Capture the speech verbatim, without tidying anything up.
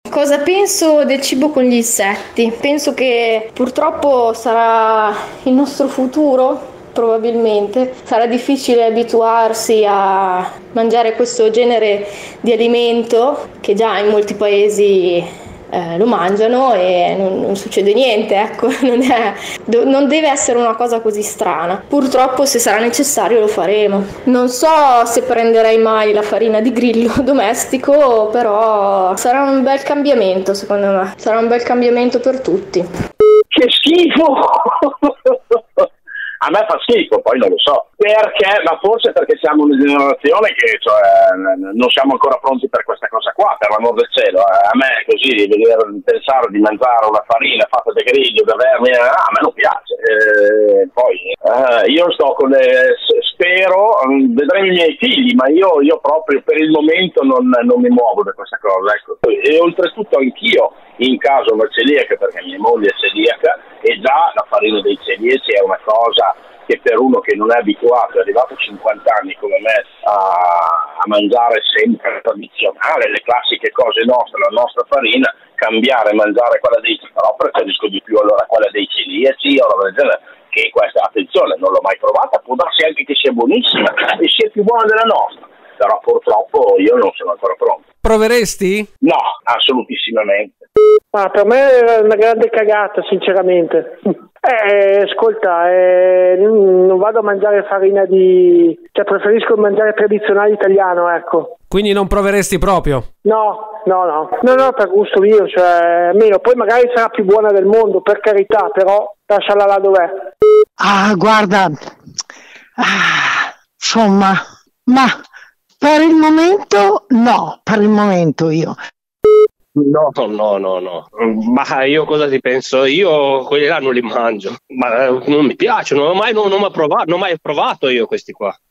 Cosa penso del cibo con gli insetti? Penso che purtroppo sarà il nostro futuro, probabilmente. Sarà difficile abituarsi a mangiare questo genere di alimento che già in molti paesi eh, lo mangiano e non, non succede niente, ecco, non, è, do, non deve essere una cosa così strana. Purtroppo se sarà necessario lo faremo. Non so se prenderei mai la farina di grillo domestico, però sarà un bel cambiamento, secondo me. Sarà un bel cambiamento per tutti. Che schifo! A me fa schifo, poi non lo so. Perché? Ma forse perché siamo una generazione che cioè, non siamo ancora pronti per questa cosa qua, per l'amor del cielo. A me così, vedere, pensare di mangiare una farina fatta da griglio, da vermi, a me non piace. E poi eh, io sto con le... spero, vedremo i miei figli, ma io, io proprio per il momento non, non mi muovo da questa cosa. Ecco. E oltretutto anch'io, in caso una celiaca, perché mia moglie è celiaca, e già la farina dei celiaci è una cosa che per uno che non è abituato, è arrivato a cinquanta anni come me a, a mangiare sempre tradizionale, le classiche cose nostre, la nostra farina, cambiare e mangiare quella dei celiaci, però preferisco di più allora quella dei celiaci o roba del genere, che questa, attenzione, non l'ho mai provata, può darsi anche che sia buonissima e sia più buona della nostra, però purtroppo io non sono ancora pronto. Proveresti? No, assolutissimamente. Ah, per me è una grande cagata, sinceramente. Eh, ascolta, eh, non vado a mangiare farina di... cioè preferisco mangiare tradizionale italiano, ecco. Quindi non proveresti proprio? No, no, no. No, no, per gusto mio, cioè, almeno, poi magari sarà più buona del mondo, per carità, però lasciala là dov'è. Ah, guarda, ah, insomma, ma per il momento no, per il momento io. No, no, no, no. Ma io cosa ti penso? Io quelli là non li mangio. Ma non mi piacciono, non ho mai, non, non, mai provato, non ho mai provato io questi qua.